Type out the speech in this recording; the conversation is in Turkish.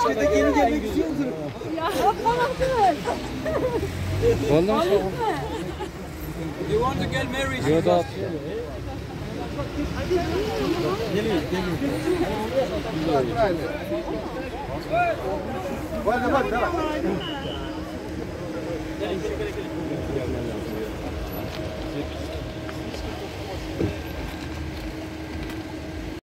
Biz de geri gelmek istiyoruz. Ya yapmamışsınız. Vallahi You want to get married? Yo da Geliyor.